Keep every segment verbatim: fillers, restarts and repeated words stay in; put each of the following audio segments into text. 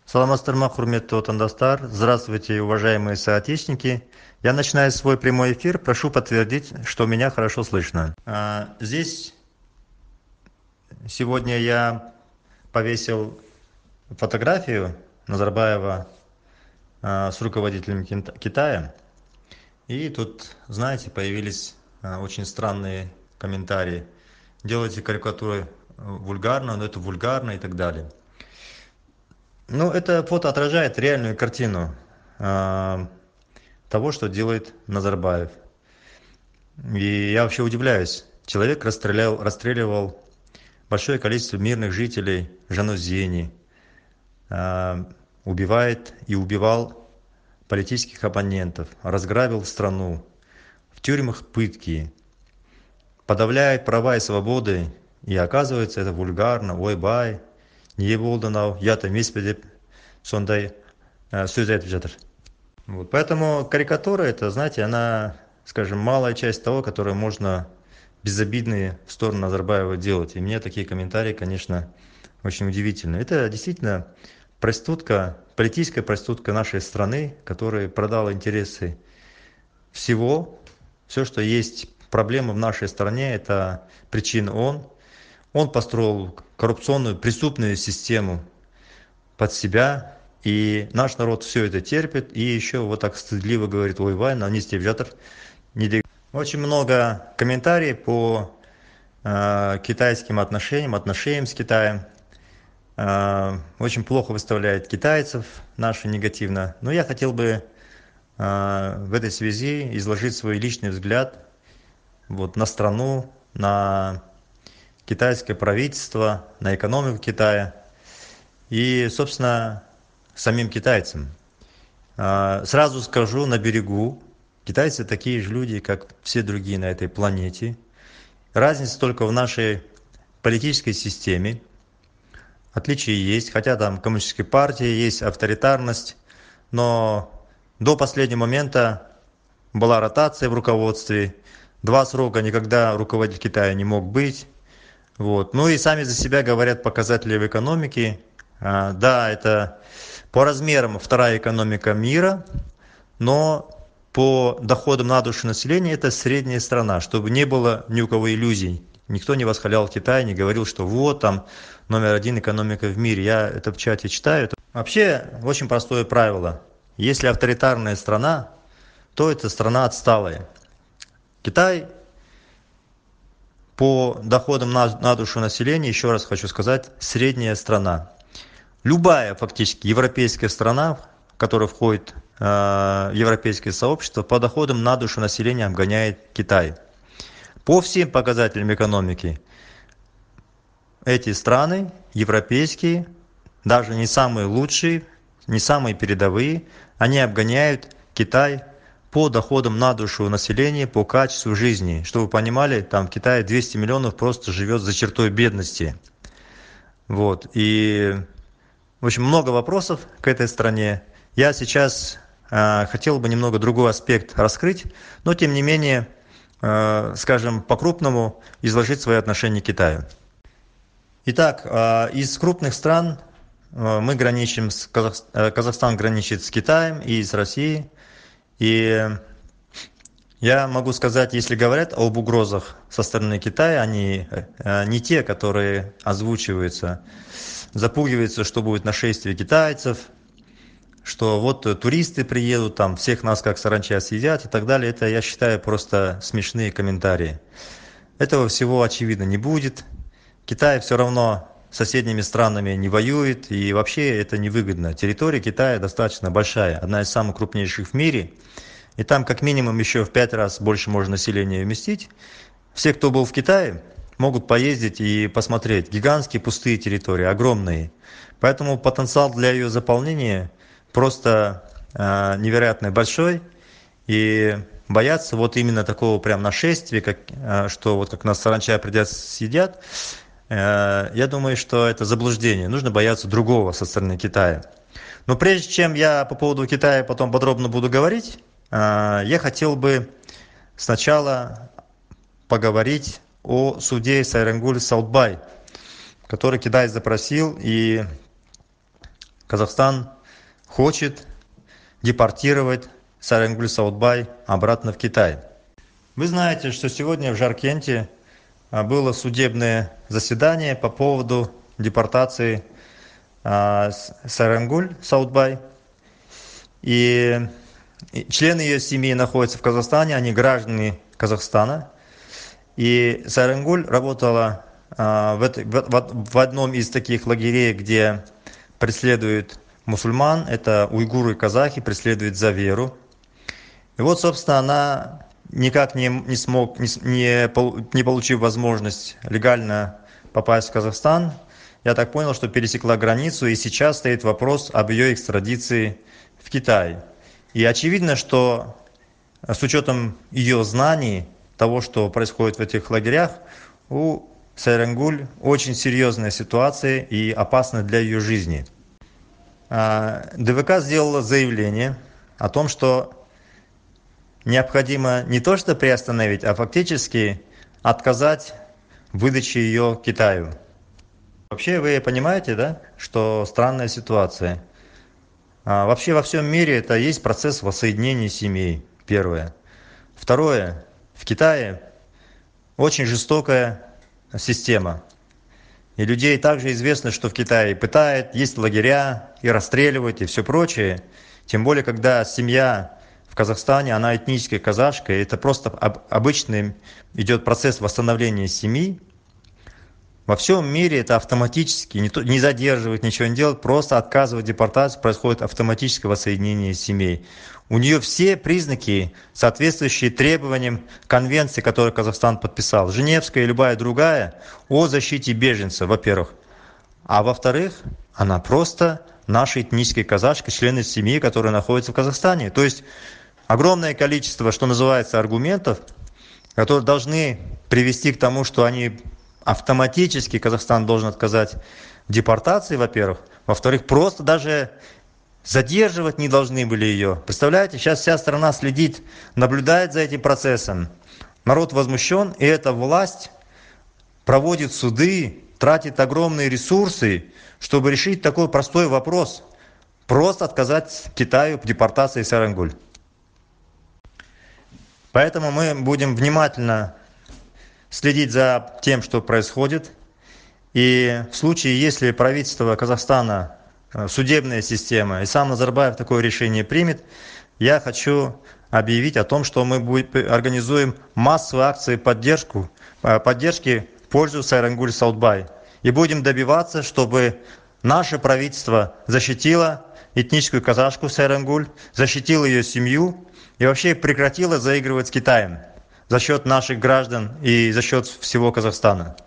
Саламатсыздар, хурметті отандастар. Здравствуйте, уважаемые соотечественники. Я начинаю свой прямой эфир. Прошу подтвердить, что меня хорошо слышно. А, Здесь сегодня я повесил фотографию Назарбаева а, с руководителем Кин- Китая. И тут, знаете, появились а, очень странные комментарии. Делайте карикатуры вульгарно, но это вульгарно и так далее. Ну, это фото отражает реальную картину а, того, что делает Назарбаев. И я вообще удивляюсь. Человек расстрелял, расстреливал большое количество мирных жителей Жанузени, а, убивает и убивал политических оппонентов, разграбил страну, в тюрьмах пытки, подавляет права и свободы, и оказывается это вульгарно, ой-бай, не болдынау, я-то меспе деп сондай ә, сөз айтып жатыр. Вот, поэтому карикатура, это, знаете, она, скажем, малая часть того, которую можно безобидные в сторону Назарбаева делать. И мне такие комментарии, конечно, очень удивительны. Это действительно проститутка, политическая проститутка нашей страны, которая продала интересы всего, все, что есть проблемы в нашей стране, это причин он. Он построил коррупционную, преступную систему под себя, и наш народ все это терпит, и еще вот так стыдливо говорит, ой, вай, на нести жатыр. Очень много комментариев по э, китайским отношениям, отношениям с Китаем. Э, очень плохо выставляет китайцев наши негативно. Но я хотел бы э, в этой связи изложить свой личный взгляд вот, на страну, на китайское правительство, на экономику Китая и, собственно, самим китайцам. Сразу скажу на берегу, китайцы такие же люди, как все другие на этой планете. Разница только в нашей политической системе. Отличия есть, хотя там коммунистической партии есть авторитарность, но до последнего момента была ротация в руководстве. Два срока никогда руководитель Китая не мог быть. Вот. Ну и сами за себя говорят показатели в экономике. А, да, это по размерам вторая экономика мира, но по доходам на душу населения это средняя страна, чтобы не было ни у кого иллюзий. Никто не восхвалял Китай, не говорил, что вот там номер один экономика в мире. Я это в чате читаю. Вообще очень простое правило. Если авторитарная страна, то это страна отсталая. Китай по доходам на, на душу населения, еще раз хочу сказать, средняя страна. Любая фактически европейская страна, в которую входит э, европейское сообщество, по доходам на душу населения обгоняет Китай. По всем показателям экономики эти страны, европейские, даже не самые лучшие, не самые передовые, они обгоняют Китай по доходам на душу населения, по качеству жизни. Чтобы вы понимали, там в Китае двести миллионов просто живет за чертой бедности. Вот. И, в общем, много вопросов к этой стране. Я сейчас э, хотел бы немного другой аспект раскрыть, но тем не менее, э, скажем, по-крупному изложить свои отношения к Китаю. Итак, э, из крупных стран э, мы граничим с Казах... Казахстан граничит с Китаем и с Россией. И я могу сказать, если говорят об угрозах со стороны Китая, они не те, которые озвучиваются. Запугивается, что будет нашествие китайцев, что вот туристы приедут, там всех нас как саранча съедят и так далее. Это, я считаю, просто смешные комментарии. Этого всего, очевидно, не будет. Китай все равно с соседними странами не воюет, и вообще это невыгодно. Территория Китая достаточно большая, одна из самых крупнейших в мире, и там как минимум еще в пять раз больше можно населения вместить. Все, кто был в Китае, могут поездить и посмотреть. Гигантские пустые территории, огромные. Поэтому потенциал для ее заполнения просто э, невероятно большой, и бояться вот именно такого прям нашествия, как, э, что вот как нас саранча придят съедят, я думаю, что это заблуждение. Нужно бояться другого со стороны Китая. Но прежде чем я по поводу Китая потом подробно буду говорить, я хотел бы сначала поговорить о суде Сайрангуль Саудбай, который Китай запросил, и Казахстан хочет депортировать Саренгуль Саудбай обратно в Китай. Вы знаете, что сегодня в Жаркенте было судебное заседание по поводу депортации Саренгуль Саудбай. И члены ее семьи находятся в Казахстане, они граждане Казахстана. И Саренгуль работала в, это, в, в одном из таких лагерей, где преследуют мусульман, это уйгуры и казахи, преследуют за веру. И вот, собственно, она никак не, не смог, не, не, не получив возможность легально попасть в Казахстан, я так понял, что пересекла границу, и сейчас стоит вопрос об ее экстрадиции в Китай. И очевидно, что с учетом ее знаний, того, что происходит в этих лагерях, у Саренгуль очень серьезная ситуация и опасна для ее жизни. ДВК сделала заявление о том, что необходимо не то что приостановить, а фактически отказать в выдаче ее Китаю. Вообще вы понимаете, да, что странная ситуация. А вообще во всем мире это есть процесс воссоединения семей, первое. Второе, в Китае очень жестокая система. И людей также известно, что в Китае пытают, есть лагеря, и расстреливают, и все прочее. Тем более, когда семья в Казахстане, она этническая казашка, и это просто обычный идет процесс восстановления семьи. Во всем мире это автоматически, не, то, не задерживать, ничего не делать, просто отказывать депортацию, происходит автоматическое воссоединение семей. У нее все признаки, соответствующие требованиям конвенции, которую Казахстан подписал, Женевская и любая другая, о защите беженцев, во-первых. А во-вторых, она просто наша этническая казашка, члены семьи, которые находятся в Казахстане. То есть огромное количество, что называется, аргументов, которые должны привести к тому, что они автоматически, Казахстан должен отказать в депортации, во-первых. Во-вторых, просто даже задерживать не должны были ее. Представляете, сейчас вся страна следит, наблюдает за этим процессом. Народ возмущен, и эта власть проводит суды, тратит огромные ресурсы, чтобы решить такой простой вопрос. Просто отказать Китаю в депортации Саренгуль. Поэтому мы будем внимательно следить за тем, что происходит. И в случае, если правительство Казахстана, судебная система и сам Назарбаев такое решение примет, я хочу объявить о том, что мы будем, организуем массовые акции поддержку, поддержки в пользу Саренгуль Саудбай. И будем добиваться, чтобы наше правительство защитило этническую казашку Саренгуль, защитило ее семью и вообще прекратило заигрывать с Китаем за счет наших граждан и за счет всего Казахстана.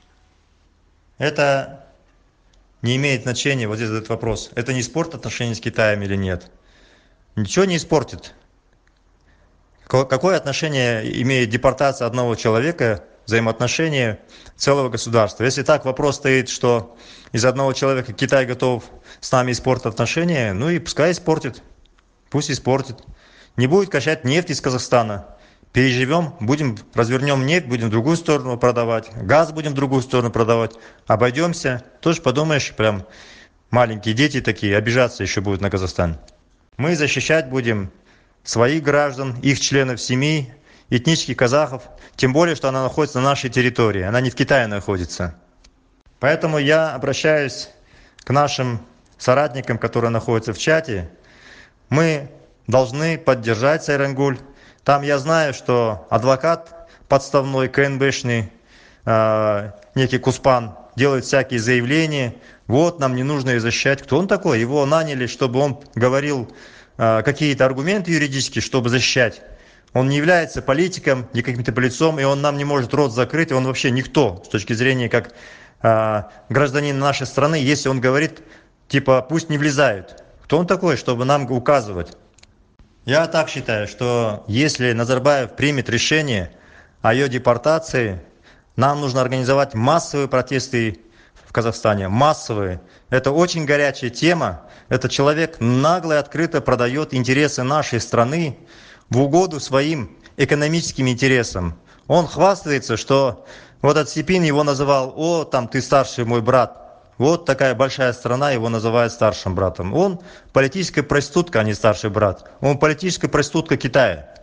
Это не имеет значения, вот здесь этот вопрос. Это не испортит отношения с Китаем или нет? Ничего не испортит. Какое отношение имеет депортация одного человека, взаимоотношения целого государства? Если так вопрос стоит, что из одного человека Китай готов с нами испортить отношения, ну и пускай испортит. Пусть испортит. Не будет качать нефть из Казахстана. Переживем, будем, развернем нефть, будем в другую сторону продавать, газ будем в другую сторону продавать, обойдемся. Тоже подумаешь, прям маленькие дети такие, обижаться еще будут на Казахстан. Мы защищать будем своих граждан, их членов семьи, этнических казахов, тем более, что она находится на нашей территории, она не в Китае находится. Поэтому я обращаюсь к нашим соратникам, которые находятся в чате. Мы должны поддержать Саренгуль. Там я знаю, что адвокат подставной, КНБшный, э, некий Куспан, делает всякие заявления. Вот, нам не нужно ее защищать. Кто он такой? Его наняли, чтобы он говорил э, какие-то аргументы юридические, чтобы защищать. Он не является политиком, не каким-то лицом, и он нам не может рот закрыть. И он вообще никто с точки зрения как э, гражданин нашей страны, если он говорит, типа, пусть не влезают. Кто он такой, чтобы нам указывать? Я так считаю, что если Назарбаев примет решение о ее депортации, нам нужно организовать массовые протесты в Казахстане. Массовые. Это очень горячая тема. Этот человек нагло и открыто продает интересы нашей страны в угоду своим экономическим интересам. Он хвастается, что вот этот Сипин его называл: «О, там ты старший мой брат». Вот такая большая страна, его называют старшим братом. Он политическая проститутка, а не старший брат. Он политическая проститутка Китая.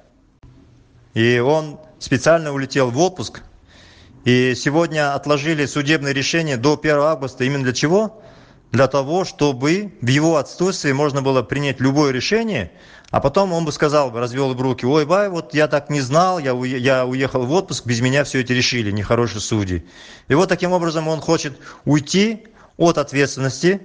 И он специально улетел в отпуск. И сегодня отложили судебное решение до первого августа. Именно для чего? Для того, чтобы в его отсутствии можно было принять любое решение, а потом он бы сказал, развел бы руки: ой, бай, вот я так не знал, я, уе- я уехал в отпуск, без меня все это решили, нехорошие судьи. И вот таким образом он хочет уйти от ответственности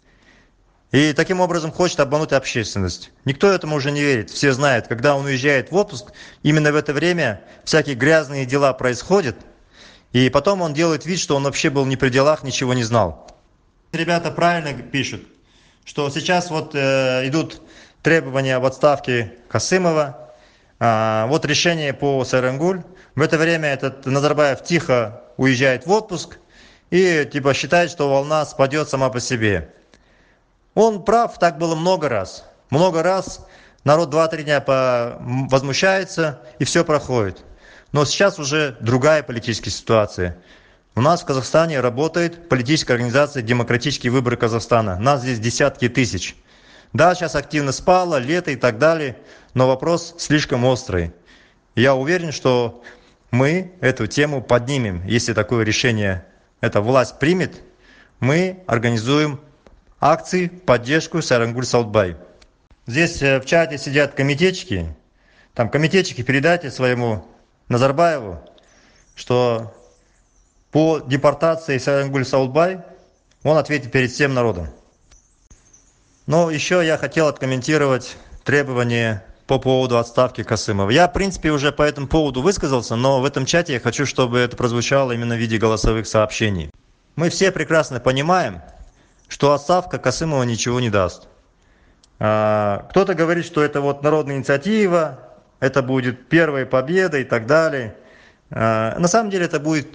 и таким образом хочет обмануть общественность. Никто этому уже не верит. Все знают, когда он уезжает в отпуск, именно в это время всякие грязные дела происходят, и потом он делает вид, что он вообще был не при делах, ничего не знал. Ребята правильно пишут, что сейчас вот э, идут требования об отставке Касымова. А, вот решение по Сайрангуль. В это время этот Назарбаев тихо уезжает в отпуск и типа считает, что волна спадет сама по себе. Он прав, так было много раз. Много раз народ два-три дня по- возмущается, и все проходит. Но сейчас уже другая политическая ситуация. У нас в Казахстане работает политическая организация «Демократические выборы Казахстана». Нас здесь десятки тысяч. Да, сейчас активно спало, лето и так далее, но вопрос слишком острый. Я уверен, что мы эту тему поднимем. Если такое решение эта власть примет, мы организуем акции в поддержку Сайрангуль Саудбай. Здесь э, в чате сидят комитетчики. Там комитетчики, передайте своему Назарбаеву, что по депортации Сайрангуль Саудбай он ответит перед всем народом. Но еще я хотел откомментировать требования по поводу отставки Касымова. Я, в принципе, уже по этому поводу высказался, но в этом чате я хочу, чтобы это прозвучало именно в виде голосовых сообщений. Мы все прекрасно понимаем, что отставка Касымова ничего не даст. А, кто-то говорит, что это вот народная инициатива, это будет первая победа и так далее. А, на самом деле это будет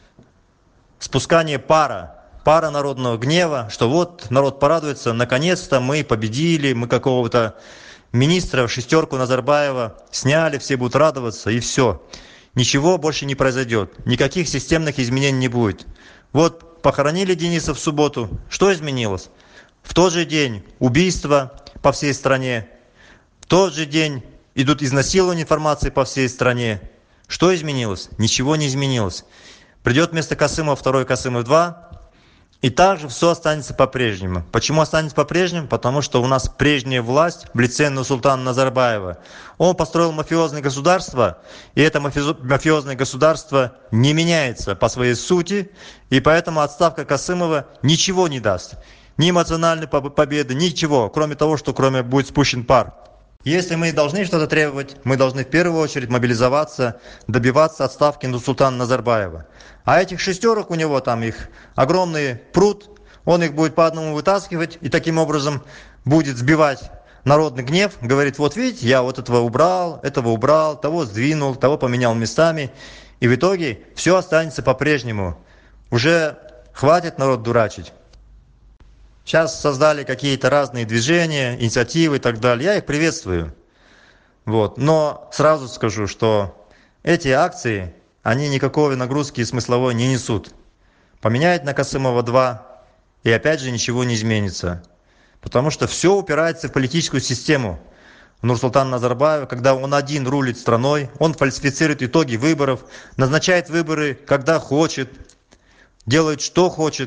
спускание пара, пара народного гнева, что вот народ порадуется, наконец-то мы победили, мы какого-то министра в шестерку Назарбаева сняли, все будут радоваться, и все. Ничего больше не произойдет, никаких системных изменений не будет. Вот похоронили Дениса в субботу, что изменилось? В тот же день убийства по всей стране, в тот же день идут изнасилования информации по всей стране. Что изменилось? Ничего не изменилось. Придет вместо Касымова второй Касымов два, и также все останется по-прежнему. Почему останется по-прежнему? Потому что у нас прежняя власть в лице Нурсултана Назарбаева. Он построил мафиозное государство, и это мафиозное государство не меняется по своей сути, и поэтому отставка Касымова ничего не даст. Ни эмоциональной победы, ничего, кроме того, что кроме будет спущен пар. Если мы должны что-то требовать, мы должны в первую очередь мобилизоваться, добиваться отставки Нурсултана Назарбаева. А этих шестерок у него там их огромный пруд, он их будет по одному вытаскивать и таким образом будет сбивать народный гнев. Говорит, вот видите, я вот этого убрал, этого убрал, того сдвинул, того поменял местами. И в итоге все останется по-прежнему. Уже хватит народ дурачить. Сейчас создали какие-то разные движения, инициативы и так далее. Я их приветствую. Вот. Но сразу скажу, что эти акции, они никакой нагрузки смысловой не несут. Поменяют на Касымова два, и опять же ничего не изменится. Потому что все упирается в политическую систему. Нурсултан Назарбаев, когда он один рулит страной, он фальсифицирует итоги выборов, назначает выборы, когда хочет, делает, что хочет.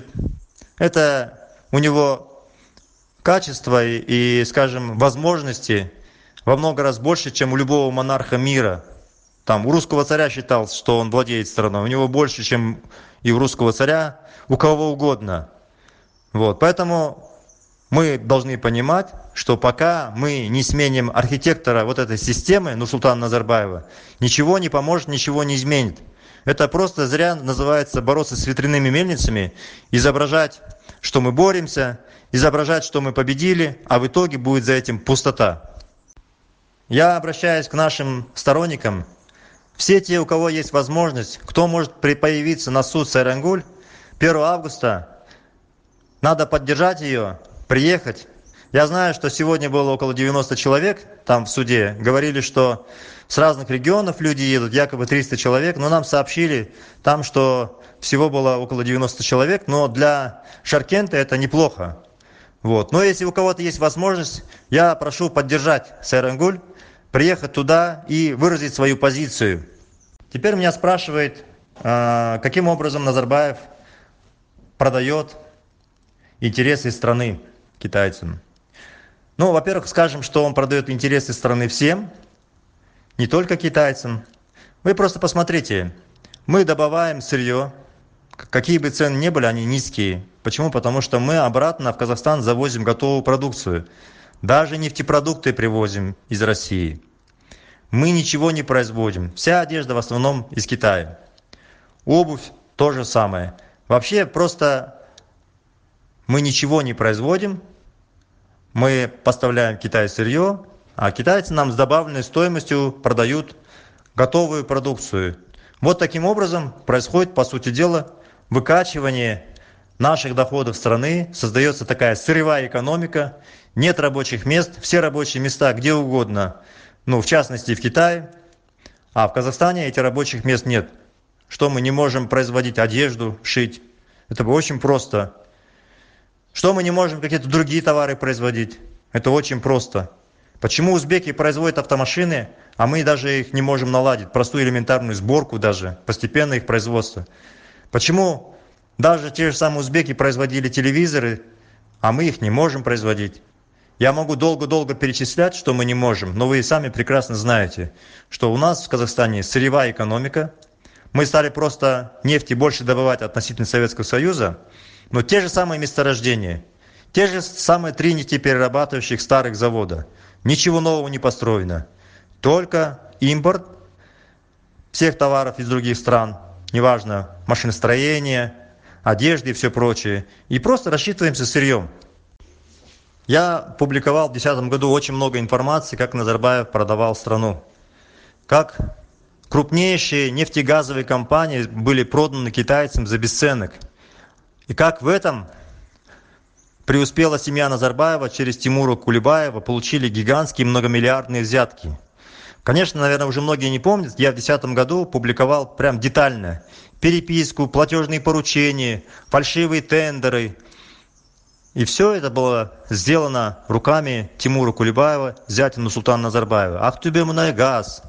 Это у него качества и, и, скажем, возможности во много раз больше, чем у любого монарха мира. Там у русского царя считалось, что он владеет страной, у него больше, чем и у русского царя, у кого угодно. Вот, поэтому мы должны понимать, что пока мы не сменим архитектора вот этой системы, Нурсултана Назарбаева, ничего не поможет, ничего не изменит. Это просто зря называется бороться с ветряными мельницами, изображать, что мы боремся, изображать, что мы победили, а в итоге будет за этим пустота. Я обращаюсь к нашим сторонникам. Все те, у кого есть возможность, кто может появиться на суд Сайрангуль первого августа, надо поддержать ее, приехать. Я знаю, что сегодня было около девяноста человек там в суде. Говорили, что с разных регионов люди едут, якобы триста человек. Но нам сообщили там, что всего было около девяноста человек. Но для Шаркента это неплохо. Вот. Но если у кого-то есть возможность, я прошу поддержать Сайрангуль, приехать туда и выразить свою позицию. Теперь меня спрашивают, каким образом Назарбаев продает интересы страны китайцам. Ну, во-первых, скажем, что он продает интересы страны всем, не только китайцам. Вы просто посмотрите, мы добываем сырье, какие бы цены ни были, они низкие. Почему? Потому что мы обратно в Казахстан завозим готовую продукцию. Даже нефтепродукты привозим из России. Мы ничего не производим. Вся одежда в основном из Китая. Обувь то же самое. Вообще просто мы ничего не производим. Мы поставляем в Китай сырье, а китайцы нам с добавленной стоимостью продают готовую продукцию. Вот таким образом происходит, по сути дела, выкачивание наших доходов страны. Создается такая сырьевая экономика. Нет рабочих мест. Все рабочие места где угодно. Ну, в частности, в Китае. А в Казахстане этих рабочих мест нет. Что мы не можем производить одежду, шить. Это очень просто. Что мы не можем какие-то другие товары производить? Это очень просто. Почему узбеки производят автомашины, а мы даже их не можем наладить? Простую элементарную сборку даже, постепенно их производство. Почему даже те же самые узбеки производили телевизоры, а мы их не можем производить? Я могу долго-долго перечислять, что мы не можем, но вы и сами прекрасно знаете, что у нас в Казахстане сырьевая экономика. Мы стали просто нефти больше добывать относительно Советского Союза, но те же самые месторождения, те же самые три нефтеперерабатывающих старых завода. Ничего нового не построено. Только импорт всех товаров из других стран, неважно, машиностроение, одежды и все прочее. И просто рассчитываемся сырьем. Я публиковал в две тысячи десятом году очень много информации, как Назарбаев продавал страну. Как крупнейшие нефтегазовые компании были проданы китайцам за бесценок. И как в этом преуспела семья Назарбаева через Тимура Кулебаева, получили гигантские многомиллиардные взятки. Конечно, наверное, уже многие не помнят, я в две тысячи десятом году публиковал прям детально переписку, платежные поручения, фальшивые тендеры. И все это было сделано руками Тимура Кулебаева, зятя Нурсултана Назарбаева. Актюбемунайгаз,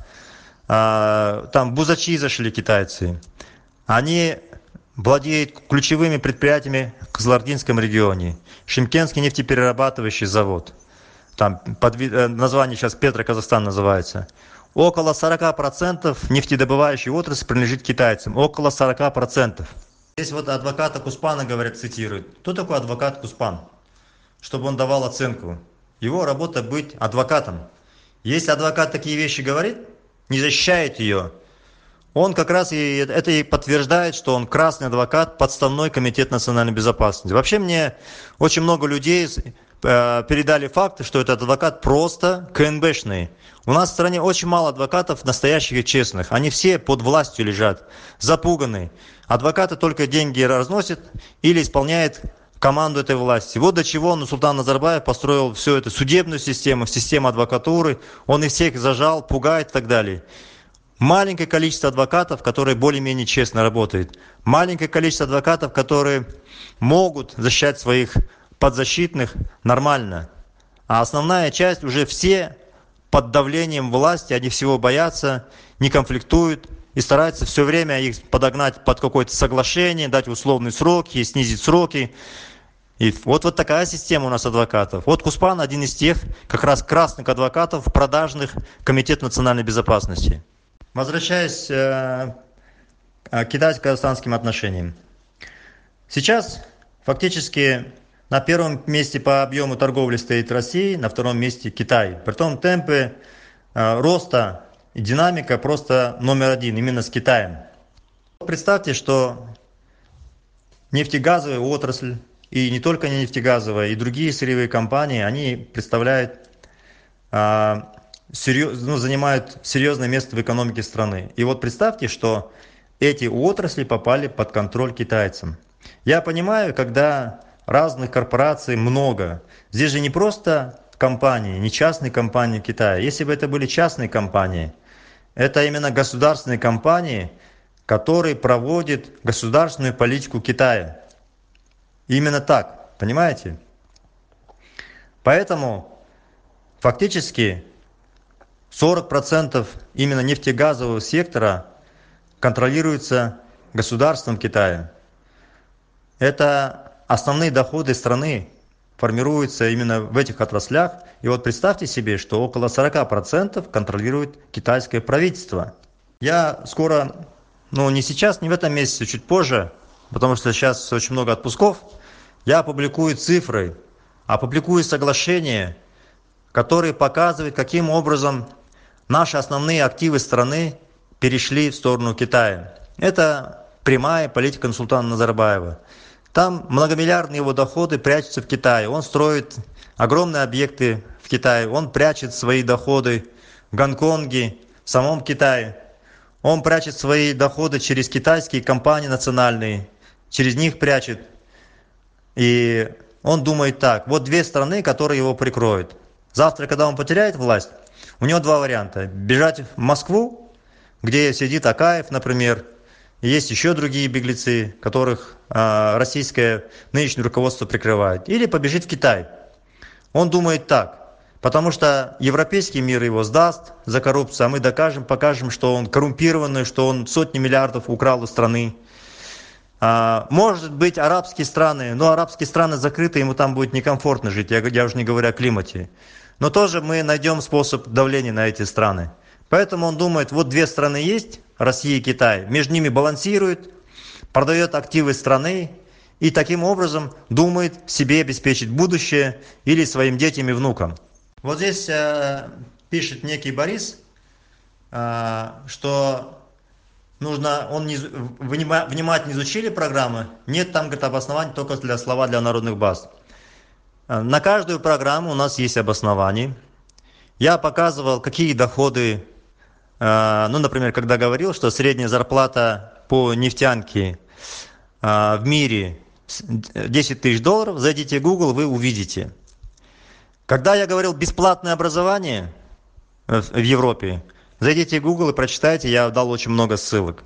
там Бузачи зашли китайцы. Они владеет ключевыми предприятиями в Кызылординском регионе. Шымкентский нефтеперерабатывающий завод. Там под, название сейчас Петроказахстан называется. Около сорок процентов нефтедобывающей отрасли принадлежит китайцам. Около сорок процентов. Здесь вот адвоката Куспана, говорят, цитируют. Кто такой адвокат Куспан? Чтобы он давал оценку. Его работа быть адвокатом. Если адвокат такие вещи говорит, не защищает ее, он как раз и это и подтверждает, что он красный адвокат, подставной комитет национальной безопасности. Вообще мне очень много людей э, передали факты, что этот адвокат просто КНБшный. У нас в стране очень мало адвокатов настоящих и честных. Они все под властью лежат, запуганы. Адвокаты только деньги разносят или исполняют команду этой власти. Вот до чего Нурсултан Назарбаев построил всю эту судебную систему, систему адвокатуры. Он их всех зажал, пугает и так далее. Маленькое количество адвокатов, которые более-менее честно работают. Маленькое количество адвокатов, которые могут защищать своих подзащитных нормально. А основная часть уже все под давлением власти, они всего боятся, не конфликтуют и стараются все время их подогнать под какое-то соглашение, дать условные сроки, снизить сроки. И вот, вот такая система у нас адвокатов. Вот Куспан один из тех как раз красных адвокатов, продажных Комитет национальной безопасности. Возвращаясь э, к китайско-казахстанским отношениям. Сейчас фактически на первом месте по объему торговли стоит Россия, на втором месте Китай. Притом темпы э, роста и динамика просто номер один, именно с Китаем. Представьте, что нефтегазовая отрасль, и не только нефтегазовая, и другие сырьевые компании, они представляют... Э, Серьез, ну, занимают серьезное место в экономике страны. И вот представьте, что эти отрасли попали под контроль китайцам. Я понимаю, когда разных корпораций много. Здесь же не просто компании, не частные компании Китая. Если бы это были частные компании, это именно государственные компании, которые проводят государственную политику Китая. Именно так, понимаете? Поэтому фактически сорок процентов именно нефтегазового сектора контролируется государством Китая. Это основные доходы страны формируются именно в этих отраслях. И вот представьте себе, что около сорок процентов контролирует китайское правительство. Я скоро, ну не сейчас, не в этом месяце, чуть позже, потому что сейчас очень много отпусков, я опубликую цифры, опубликую соглашения, которые показывают, каким образом наши основные активы страны перешли в сторону Китая. Это прямая политика Нурсултана Назарбаева. Там многомиллиардные его доходы прячутся в Китае. Он строит огромные объекты в Китае. Он прячет свои доходы в Гонконге, в самом Китае. Он прячет свои доходы через китайские компании национальные. Через них прячет. И он думает так. Вот две страны, которые его прикроют. Завтра, когда он потеряет власть, у него два варианта. Бежать в Москву, где сидит Акаев, например. И есть еще другие беглецы, которых э, российское нынешнее руководство прикрывает. Или побежит в Китай. Он думает так, потому что европейский мир его сдаст за коррупцию, а мы докажем, покажем, что он коррумпированный, что он сотни миллиардов украл у страны. А, может быть, арабские страны, но арабские страны закрыты, ему там будет некомфортно жить, я, я уже не говорю о климате. Но тоже мы найдем способ давления на эти страны. Поэтому он думает, вот две страны есть, Россия и Китай, между ними балансирует, продает активы страны и таким образом думает себе обеспечить будущее или своим детям и внукам. Вот здесь э, пишет некий Борис, э, что нужно, он не, внимательно изучили программы, нет там, говорит, обоснований только для слова для народных баз. На каждую программу у нас есть обоснование. Я показывал, какие доходы, ну, например, когда говорил, что средняя зарплата по нефтянке в мире десять тысяч долларов, зайдите в Google, вы увидите. Когда я говорил бесплатное образование в Европе, зайдите в Google и прочитайте, я дал очень много ссылок.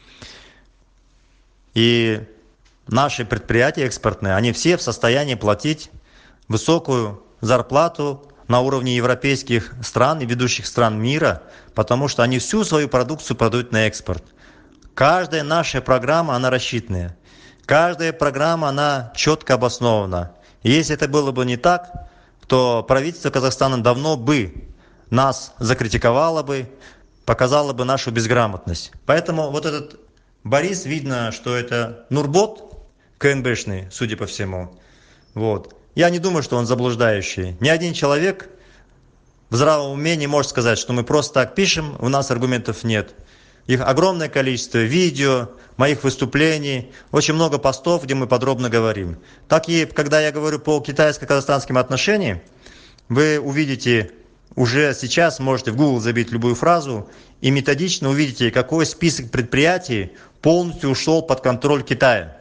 И наши предприятия экспортные, они все в состоянии платить высокую зарплату на уровне европейских стран и ведущих стран мира, потому что они всю свою продукцию продают на экспорт. Каждая наша программа, она рассчитанная. Каждая программа, она четко обоснована. И если это было бы не так, то правительство Казахстана давно бы нас закритиковало бы, показало бы нашу безграмотность. Поэтому вот этот Борис, видно, что это Нурбот, КНБшный, судя по всему. Вот. Я не думаю, что он заблуждающий. Ни один человек в здравом уме не может сказать, что мы просто так пишем, у нас аргументов нет. Их огромное количество видео, моих выступлений, очень много постов, где мы подробно говорим. Так и когда я говорю по китайско-казахстанским отношениям, вы увидите, уже сейчас можете в Google забить любую фразу и методично увидите, какой список предприятий полностью ушел под контроль Китая.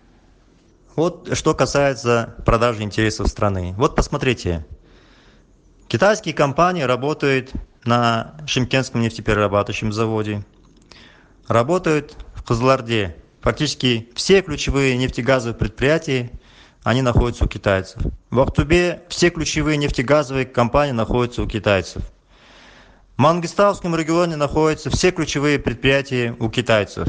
Вот что касается продажи интересов страны. Вот посмотрите. Китайские компании работают на Шымкентском нефтеперерабатывающем заводе. Работают в Кызылорде. Фактически все ключевые нефтегазовые предприятия, они находятся у китайцев. В Актубе все ключевые нефтегазовые компании находятся у китайцев. В Мангистауском регионе находятся все ключевые предприятия у китайцев.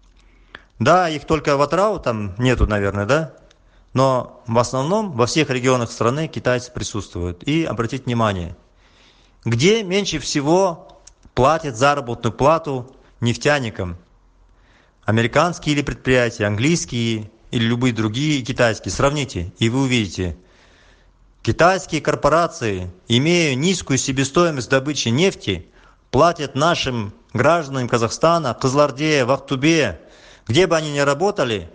Да, их только в Атрау там нету, наверное, да? Но в основном во всех регионах страны китайцы присутствуют. И обратите внимание, где меньше всего платят заработную плату нефтяникам? Американские или предприятия, английские или любые другие китайские. Сравните, и вы увидите. Китайские корпорации, имея низкую себестоимость добычи нефти, платят нашим гражданам Казахстана, в Кызылорде, в Актубе, где бы они ни работали,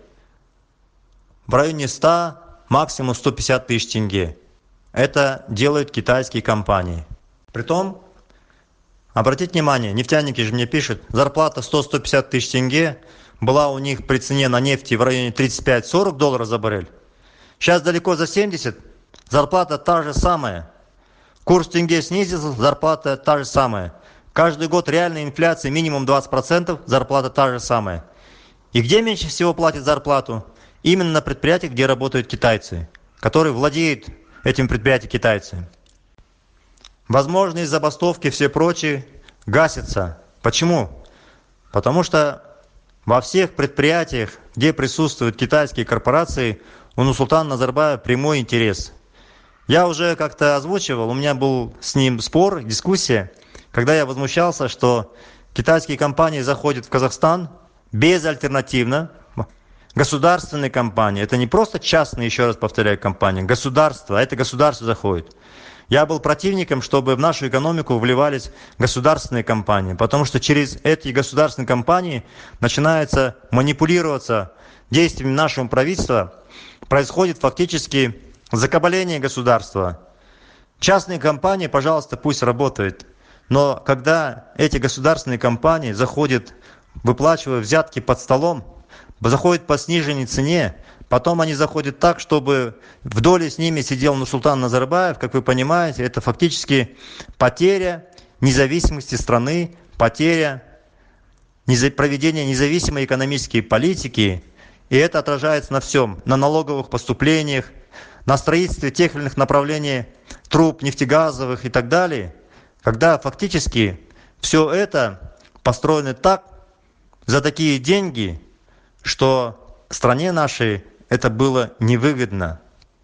в районе ста, максимум сто пятьдесят тысяч тенге. Это делают китайские компании. Притом, обратите внимание, нефтяники же мне пишут, зарплата сто - сто пятьдесят тысяч тенге была у них при цене на нефти в районе тридцать пять - сорок долларов за баррель. Сейчас далеко за семьдесят, зарплата та же самая. Курс тенге снизился, зарплата та же самая. Каждый год реальная инфляция минимум двадцать процентов, зарплата та же самая. И где меньше всего платят зарплату? Именно на предприятиях, где работают китайцы, которые владеют этим предприятием китайцы. Возможные забастовки и все прочее гасятся. Почему? Потому что во всех предприятиях, где присутствуют китайские корпорации, у Нурсултана Назарбаева прямой интерес. Я уже как-то озвучивал, у меня был с ним спор, дискуссия, когда я возмущался, что китайские компании заходят в Казахстан безальтернативно. Государственные компании, это не просто частные, еще раз повторяю, компании, государство, а это государство заходит. Я был противником, чтобы в нашу экономику вливались государственные компании, потому что через эти государственные компании начинается манипулироваться действиями нашего правительства, происходит фактически закабаление государства. Частные компании, пожалуйста, пусть работают, но когда эти государственные компании заходят, выплачивая взятки под столом, заходят по сниженной цене, потом они заходят так, чтобы в доле с ними сидел Нурсултан Назарбаев, как вы понимаете, это фактически потеря независимости страны, потеря проведения независимой экономической политики, и это отражается на всем, на налоговых поступлениях, на строительстве тех или иных направлений труб нефтегазовых и так далее, когда фактически все это построено так, за такие деньги, что стране нашей это было невыгодно.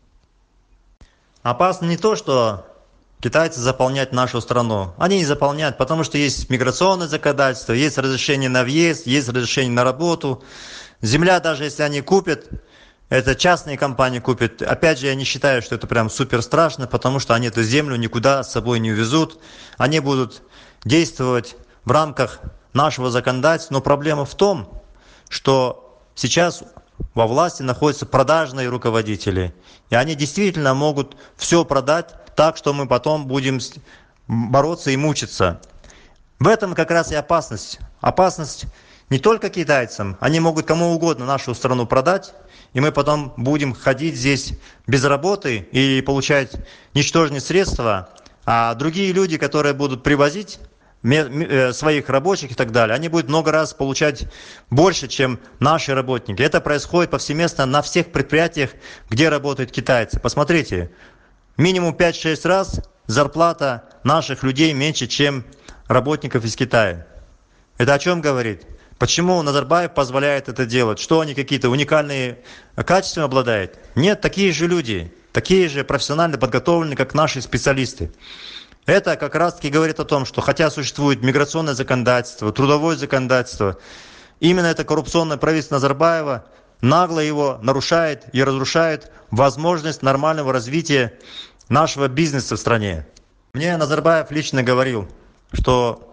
Опасно не то, что китайцы заполняют нашу страну. Они не заполняют, потому что есть миграционное законодательство, есть разрешение на въезд, есть разрешение на работу. Земля, даже если они купят, это частные компании купят. Опять же, я не считаю, что это прям супер страшно, потому что они эту землю никуда с собой не увезут. Они будут действовать в рамках нашего законодательства. Но проблема в том, что сейчас во власти находятся продажные руководители. И они действительно могут все продать так, что мы потом будем бороться и мучиться. В этом как раз и опасность. Опасность не только китайцам. Они могут кому угодно нашу страну продать, и мы потом будем ходить здесь без работы и получать ничтожные средства. А другие люди, которые будут привозить своих рабочих и так далее, они будут много раз получать больше, чем наши работники. Это происходит повсеместно на всех предприятиях, где работают китайцы. Посмотрите, минимум пять-шесть раз зарплата наших людей меньше, чем работников из Китая. Это о чем говорит? Почему Назарбаев позволяет это делать? Что они какие-то уникальные качества обладают? Нет, такие же люди, такие же профессионально подготовленные, как наши специалисты. Это как раз-таки говорит о том, что хотя существует миграционное законодательство, трудовое законодательство, именно это коррупционное правительство Назарбаева нагло его нарушает и разрушает возможность нормального развития нашего бизнеса в стране. Мне Назарбаев лично говорил, что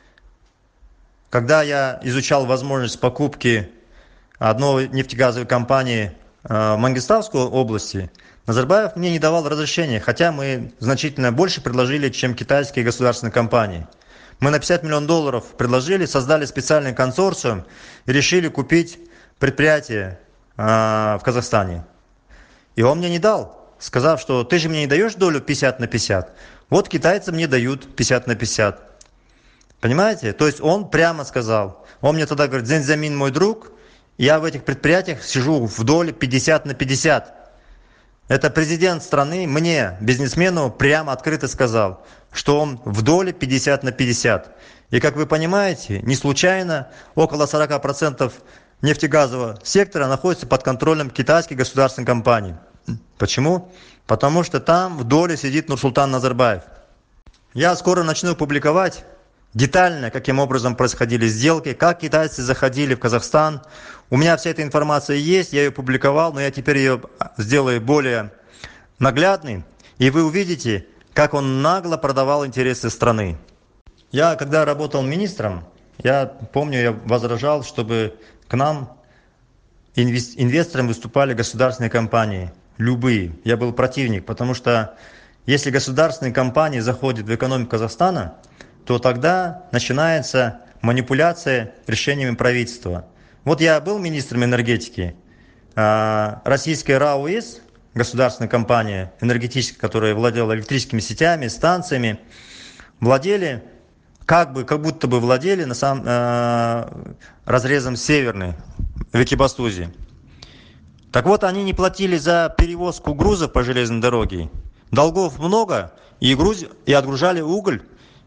когда я изучал возможность покупки одной нефтегазовой компании в Мангистауской области, Назарбаев мне не давал разрешения, хотя мы значительно больше предложили, чем китайские государственные компании. Мы на пятьдесят миллионов долларов предложили, создали специальный консорциум и решили купить предприятие э, в Казахстане. И он мне не дал, сказав, что ты же мне не даешь долю пятьдесят на пятьдесят. Вот китайцы мне дают пятьдесят на пятьдесят. Понимаете? То есть он прямо сказал. Он мне тогда говорит: Зень Замин мой друг, я в этих предприятиях сижу в доле пятьдесят на пятьдесят. Это президент страны мне, бизнесмену, прямо открыто сказал, что он в доле пятьдесят на пятьдесят. И как вы понимаете, не случайно около сорок процентов нефтегазового сектора находится под контролем китайских государственных компаний. Почему? Потому что там в доле сидит Нурсултан Назарбаев. Я скоро начну публиковать детально, каким образом происходили сделки, как китайцы заходили в Казахстан. У меня вся эта информация есть, я ее публиковал, но я теперь ее сделаю более наглядной, и вы увидите, как он нагло продавал интересы страны. Я, когда работал министром, я помню, я возражал, чтобы к нам инвесторами выступали государственные компании, любые. Я был противник, потому что если государственные компании заходят в экономику Казахстана, то тогда начинается манипуляция решениями правительства. Вот я был министром энергетики, российская РАО ИС, государственная компания энергетическая, которая владела электрическими сетями, станциями, владели, как бы, как будто бы владели на самом, э, разрезом северный в Экибастузе. Так вот, они не платили за перевозку грузов по железной дороге. Долгов много, и, груз, и отгружали уголь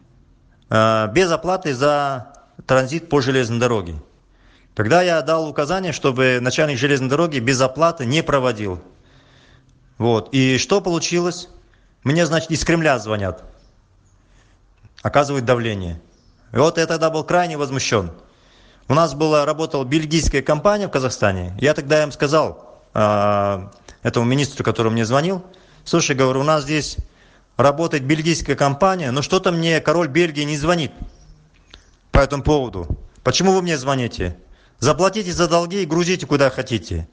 э, без оплаты за транзит по железной дороге. Тогда я дал указание, чтобы начальник железной дороги без оплаты не проводил. Вот. И что получилось? Мне, значит, из Кремля звонят. Оказывают давление. И вот я тогда был крайне возмущен. У нас была, работала бельгийская компания в Казахстане. Я тогда им сказал, э, этому министру, который мне звонил, слушай, говорю, у нас здесь работает бельгийская компания, но что-то мне король Бельгии не звонит по этому поводу. Почему вы мне звоните? Заплатите за долги и грузите куда хотите.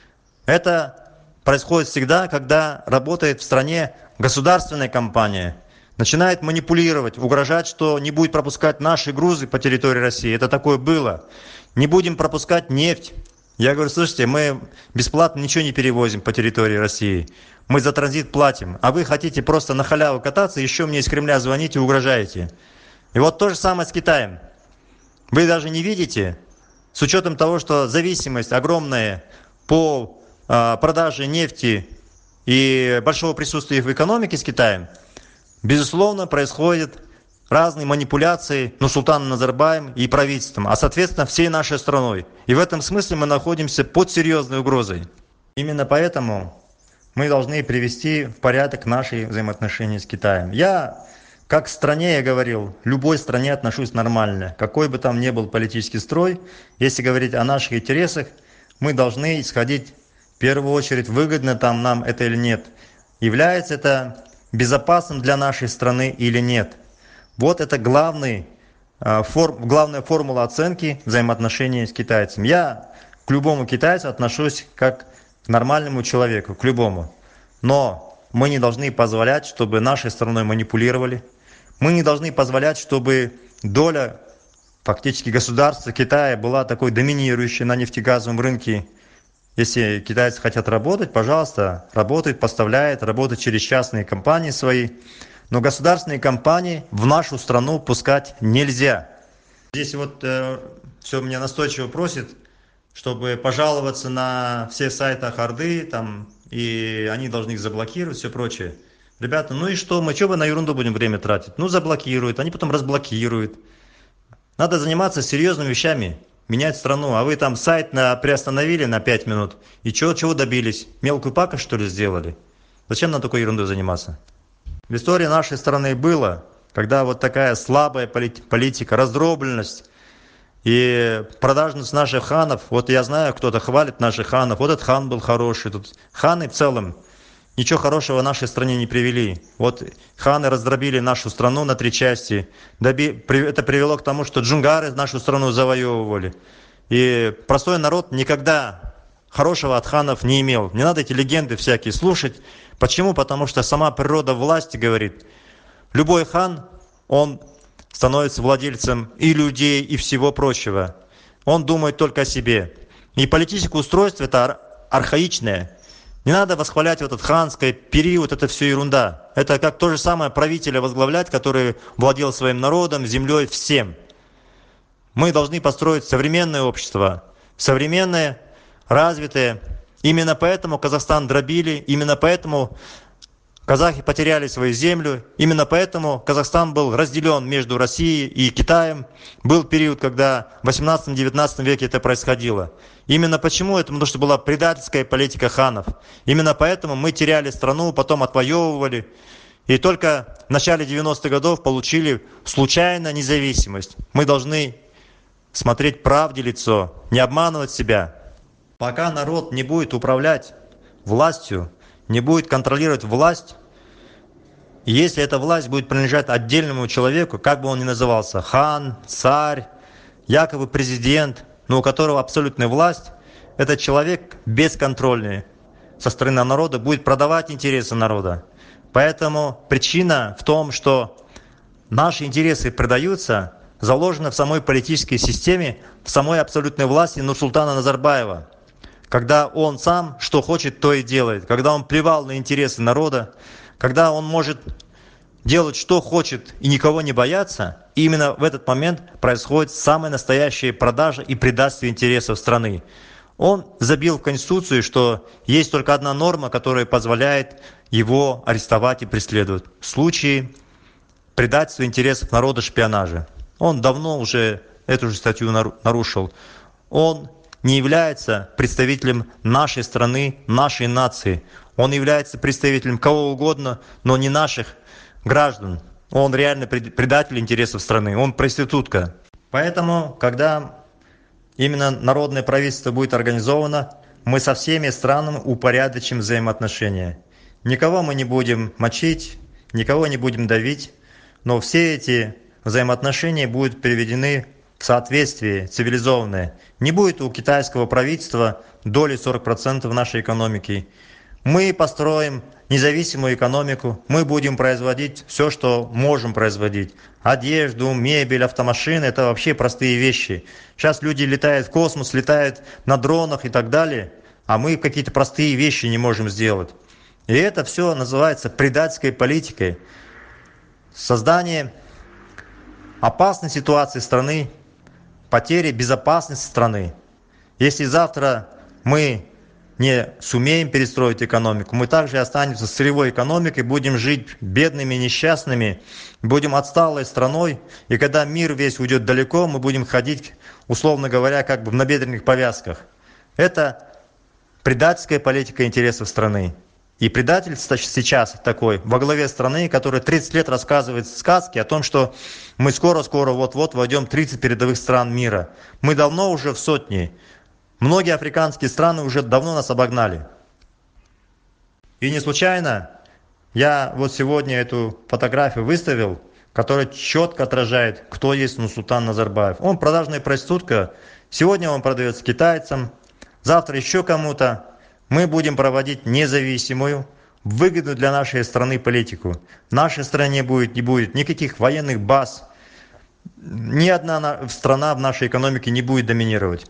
Это происходит всегда, когда работает в стране государственная компания. Начинает манипулировать, угрожать, что не будет пропускать наши грузы по территории России. Это такое было. Не будем пропускать нефть. Я говорю, слушайте, мы бесплатно ничего не перевозим по территории России. Мы за транзит платим. А вы хотите просто на халяву кататься, еще мне из Кремля звоните и угрожаете. И вот то же самое с Китаем. Вы даже не видите, с учетом того, что зависимость огромная по э, продаже нефти и большого присутствия в экономике с Китаем, безусловно, происходят разные манипуляции Нурсултаном Назарбаевым и правительством, а соответственно всей нашей страной. И в этом смысле мы находимся под серьезной угрозой. Именно поэтому мы должны привести в порядок наши взаимоотношения с Китаем. Я, как к стране, я говорил, любой стране отношусь нормально. Какой бы там ни был политический строй, если говорить о наших интересах, мы должны исходить в первую очередь, выгодно там нам это или нет. Является это безопасным для нашей страны или нет. Вот это главный, форм, главная формула оценки взаимоотношений с китайцем. Я к любому китайцу отношусь как к нормальному человеку, к любому. Но мы не должны позволять, чтобы нашей страной манипулировали. Мы не должны позволять, чтобы доля фактически государства Китая была такой доминирующей на нефтегазовом рынке. Если китайцы хотят работать, пожалуйста, работают, поставляют, работают через частные компании свои. Но государственные компании в нашу страну пускать нельзя. Здесь вот э, все меня настойчиво просит, чтобы пожаловаться на все сайты Орды, там, и они должны их заблокировать, все прочее. Ребята, ну и что, мы что бы на ерунду будем время тратить? Ну заблокируют, они потом разблокируют. Надо заниматься серьезными вещами, менять страну. А вы там сайт на, приостановили на пять минут, и чего, чего добились? Мелкую пакость, что ли, сделали? Зачем нам такой ерундой заниматься? В истории нашей страны было, когда вот такая слабая политика, раздробленность и продажность наших ханов. Вот я знаю, кто-то хвалит наших ханов. Вот этот хан был хороший. Тут ханы в целом ничего хорошего в нашей стране не привели. Вот ханы раздробили нашу страну на три части. Это привело к тому, что джунгары нашу страну завоевывали. И простой народ никогда хорошего от ханов не имел. Не надо эти легенды всякие слушать. Почему? Потому что сама природа власти говорит, любой хан, он становится владельцем и людей, и всего прочего. Он думает только о себе. И политическое устройство это архаичное. Не надо восхвалять вот этот ханский период, это все ерунда. Это как то же самое правителя возглавлять, который владел своим народом, землей, всем. Мы должны построить современное общество, современное, развитое. Именно поэтому Казахстан дробили, именно поэтому казахи потеряли свою землю, именно поэтому Казахстан был разделен между Россией и Китаем. Был период, когда в восемнадцатом-девятнадцатом веке это происходило. Именно почему? Это потому что была предательская политика ханов. Именно поэтому мы теряли страну, потом отвоевывали. И только в начале девяностых годов получили случайно независимость. Мы должны смотреть правде в лицо, не обманывать себя. Пока народ не будет управлять властью, не будет контролировать власть, и если эта власть будет принадлежать отдельному человеку, как бы он ни назывался, хан, царь, якобы президент, но у которого абсолютная власть, этот человек бесконтрольный со стороны народа будет продавать интересы народа. Поэтому причина в том, что наши интересы продаются, заложена в самой политической системе, в самой абсолютной власти Нурсултана Назарбаева, когда он сам что хочет, то и делает, когда он плевал на интересы народа, когда он может делать что хочет и никого не бояться, и именно в этот момент происходит самая настоящая продажа и предательство интересов страны. Он забил в Конституцию, что есть только одна норма, которая позволяет его арестовать и преследовать в случае предательства интересов народа, шпионажа. Он давно уже эту же статью нарушил. Он не является представителем нашей страны, нашей нации. Он является представителем кого угодно, но не наших граждан. Он реально предатель интересов страны. Он проститутка. Поэтому, когда именно народное правительство будет организовано, мы со всеми странами упорядочим взаимоотношения. Никого мы не будем мочить, никого не будем давить, но все эти взаимоотношения будут приведены в соответствие цивилизованное. Не будет у китайского правительства доли сорок процентов нашей экономики. Мы построим независимую экономику, мы будем производить все, что можем производить. Одежду, мебель, автомашины – это вообще простые вещи. Сейчас люди летают в космос, летают на дронах и так далее, а мы какие-то простые вещи не можем сделать. И это все называется предательской политикой. Создание опасной ситуации страны, потери безопасности страны. Если завтра мы не сумеем перестроить экономику, мы также останемся сырьевой экономикой, будем жить бедными, несчастными, будем отсталой страной, и когда мир весь уйдет далеко, мы будем ходить, условно говоря, как бы в набедренных повязках. Это предательская политика интересов страны. И предатель сейчас такой, во главе страны, который тридцать лет рассказывает сказки о том, что мы скоро-скоро вот-вот войдем в тридцать передовых стран мира. Мы давно уже в сотне. Многие африканские страны уже давно нас обогнали. И не случайно я вот сегодня эту фотографию выставил, которая четко отражает, кто есть Нурсултан Назарбаев. Он продажная проститутка. Сегодня он продается китайцам, завтра еще кому-то. Мы будем проводить независимую, выгодную для нашей страны политику. В нашей стране будет, не будет никаких военных баз. Ни одна страна в нашей экономике не будет доминировать.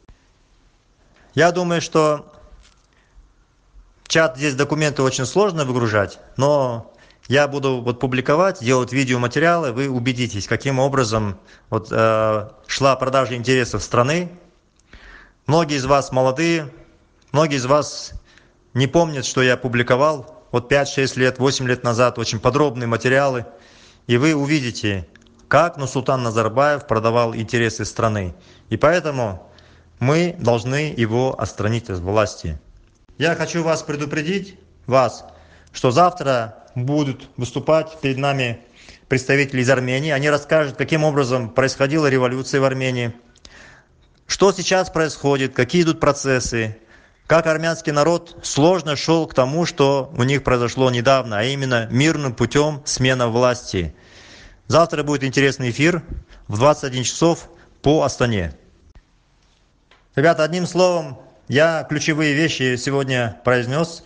Я думаю, что в чат здесь документы очень сложно выгружать, но я буду вот публиковать, делать видеоматериалы, вы убедитесь, каким образом вот, э, шла продажа интересов страны. Многие из вас молодые, многие из вас не помнят, что я публиковал вот пять-шесть лет, восемь лет назад очень подробные материалы, и вы увидите, как Нурсултан Назарбаев продавал интересы страны. И поэтому мы должны его отстранить от власти. Я хочу вас предупредить, вас, что завтра будут выступать перед нами представители из Армении. Они расскажут, каким образом происходила революция в Армении, что сейчас происходит, какие идут процессы, как армянский народ сложно шел к тому, что у них произошло недавно, а именно мирным путем смена власти. Завтра будет интересный эфир в двадцать один часов по Астане. Ребята, одним словом, я ключевые вещи сегодня произнес.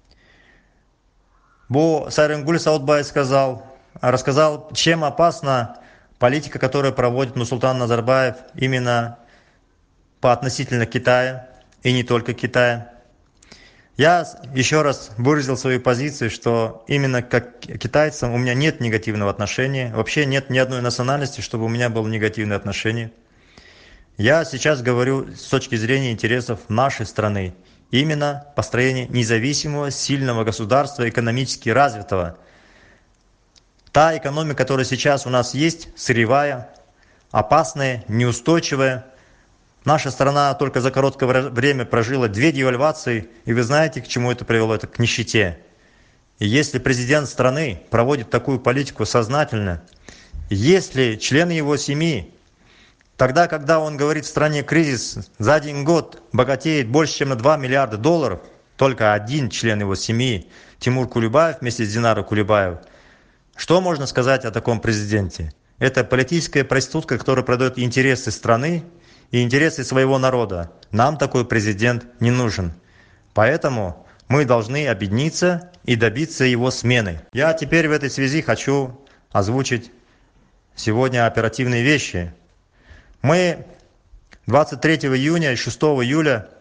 Бо Сайренгуль Саудбай сказал, рассказал, чем опасна политика, которую проводит Нурсултан Назарбаев именно по относительно Китая, и не только Китая. Я еще раз выразил свою позицию, что именно как китайцам у меня нет негативного отношения, вообще нет ни одной национальности, чтобы у меня было негативное отношение. Я сейчас говорю с точки зрения интересов нашей страны, именно построение независимого, сильного государства, экономически развитого. Та экономика, которая сейчас у нас есть, сырьевая, опасная, неустойчивая. Наша страна только за короткое время прожила две девальвации, и вы знаете, к чему это привело? Это к нищете. И если президент страны проводит такую политику сознательно, если члены его семьи, тогда, когда он говорит, в стране кризис, за один год богатеет больше, чем на два миллиарда долларов, только один член его семьи, Тимур Кулибаев вместе с Динарой Кулибаевой, что можно сказать о таком президенте? Это политическая проститутка, которая продает интересы страны и интересы своего народа. Нам такой президент не нужен. Поэтому мы должны объединиться и добиться его смены. Я теперь в этой связи хочу озвучить сегодня оперативные вещи. Мы двадцать третьего июня и шестого июля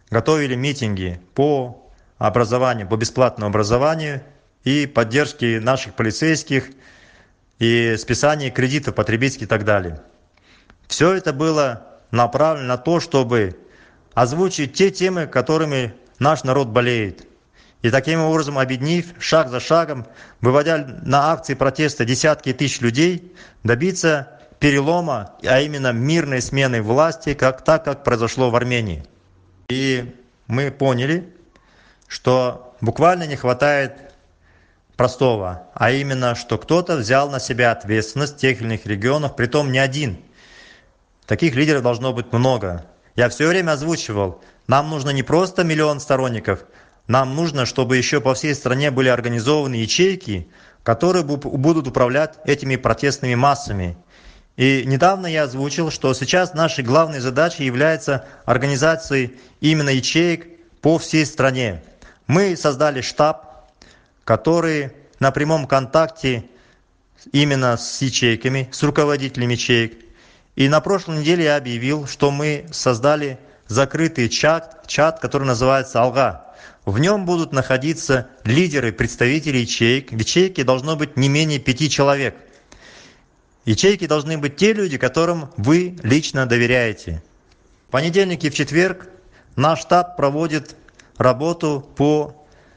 готовили митинги по образованию, по бесплатному образованию и поддержке наших полицейских, и списание кредитов потребительских и так далее. Все это было направлено на то, чтобы озвучить те темы, которыми наш народ болеет. И таким образом, объединив шаг за шагом, выводя на акции протеста десятки тысяч людей, добиться перелома, а именно мирной смены власти, как, так, как произошло в Армении. И мы поняли, что буквально не хватает простого, а именно, что кто-то взял на себя ответственность в тех или иных регионах, притом не один. Таких лидеров должно быть много. Я все время озвучивал, нам нужно не просто миллион сторонников, нам нужно, чтобы еще по всей стране были организованы ячейки, которые будут управлять этими протестными массами. И недавно я озвучил, что сейчас нашей главной задачей является организация именно ячеек по всей стране. Мы создали штаб, который на прямом контакте именно с ячейками, с руководителями ячеек. И на прошлой неделе я объявил, что мы создали закрытый чат, чат, который называется «Алга». В нем будут находиться лидеры, представители ячеек. В ячейке должно быть не менее пяти человек. Ячейки должны быть те люди, которым вы лично доверяете. В понедельник и в четверг наш штаб проводит работу по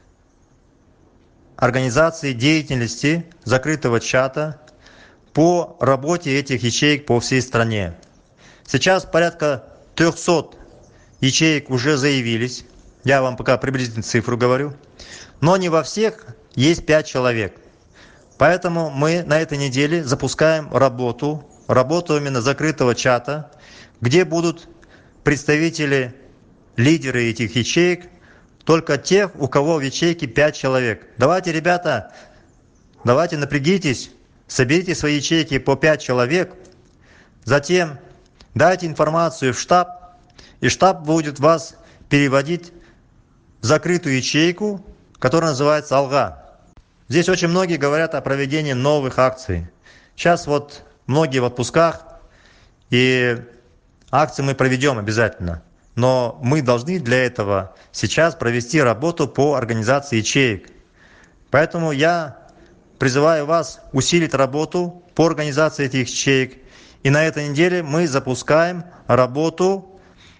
организации деятельности закрытого чата, по работе этих ячеек по всей стране. Сейчас порядка трехсот ячеек уже заявились. Я вам пока приблизительную цифру говорю. Но не во всех есть пять человек. Поэтому мы на этой неделе запускаем работу, работу именно закрытого чата, где будут представители, лидеры этих ячеек, только тех, у кого в ячейке пять человек. Давайте, ребята, давайте напрягитесь, соберите свои ячейки по пять человек, затем дайте информацию в штаб, и штаб будет вас переводить в закрытую ячейку, которая называется «Алга». Здесь очень многие говорят о проведении новых акций. Сейчас вот многие в отпусках, и акции мы проведем обязательно. Но мы должны для этого сейчас провести работу по организации ячеек. Поэтому я призываю вас усилить работу по организации этих ячеек. И на этой неделе мы запускаем работу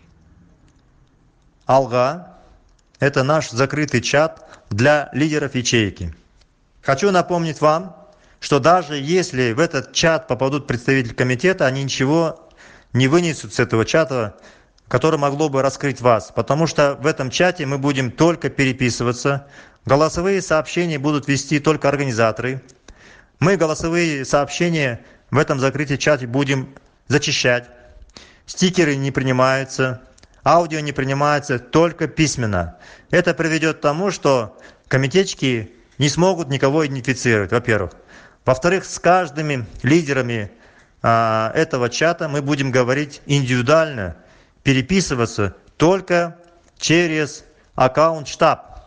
«Алга». Это наш закрытый чат для лидеров ячейки. Хочу напомнить вам, что даже если в этот чат попадут представители комитета, они ничего не вынесут с этого чата, который могло бы раскрыть вас. Потому что в этом чате мы будем только переписываться. Голосовые сообщения будут вести только организаторы. Мы голосовые сообщения в этом закрытом чате будем зачищать. Стикеры не принимаются. Аудио не принимается, только письменно. Это приведет к тому, что комитетчики не смогут никого идентифицировать, во-первых. Во-вторых, с каждыми лидерами а, этого чата мы будем говорить индивидуально, переписываться только через аккаунт штаб.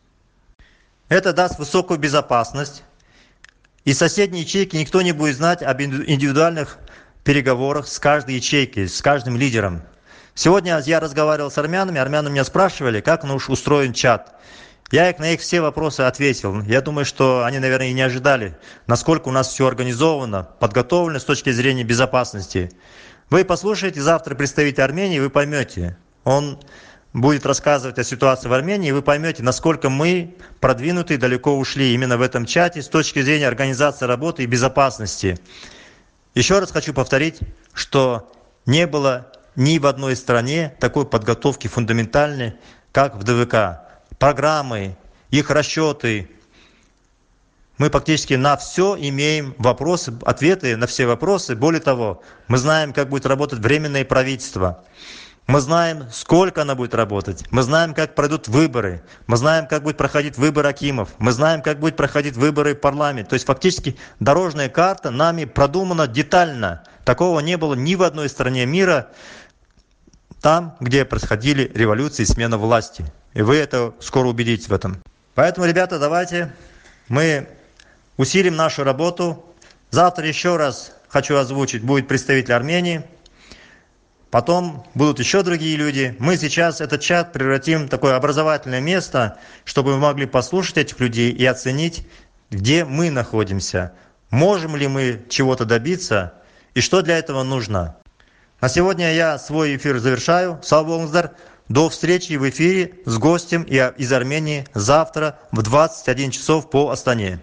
Это даст высокую безопасность. И соседние ячейки никто не будет знать об индивидуальных переговорах с каждой ячейкой, с каждым лидером. Сегодня я разговаривал с армянами, армяне меня спрашивали, как ну, уж устроен чат. Я их на их все вопросы ответил. Я думаю, что они, наверное, и не ожидали, насколько у нас все организовано, подготовлено с точки зрения безопасности. Вы послушаете завтра представителя Армении, вы поймете. Он будет рассказывать о ситуации в Армении, и вы поймете, насколько мы продвинуты и далеко ушли именно в этом чате с точки зрения организации работы и безопасности. Еще раз хочу повторить, что не было ни в одной стране такой подготовки фундаментальной, как в ДВК. Программы, их расчеты. Мы практически на все имеем вопросы, ответы на все вопросы. Более того, мы знаем, как будет работать временное правительство. Мы знаем, сколько оно будет работать. Мы знаем, как пройдут выборы. Мы знаем, как будет проходить выбор акимов. Мы знаем, как будет проходить выборы в парламент. То есть фактически дорожная карта нами продумана детально. Такого не было ни в одной стране мира, там, где происходили революции и смена власти. И вы это скоро убедитесь в этом. Поэтому, ребята, давайте мы усилим нашу работу. Завтра еще раз хочу озвучить, будет представитель Армении. Потом будут еще другие люди. Мы сейчас этот чат превратим в такое образовательное место, чтобы вы могли послушать этих людей и оценить, где мы находимся. Можем ли мы чего-то добиться и что для этого нужно. На сегодня я свой эфир завершаю. Сау болыңыздар. До встречи в эфире с гостем из Армении завтра в двадцать один часов по Астане.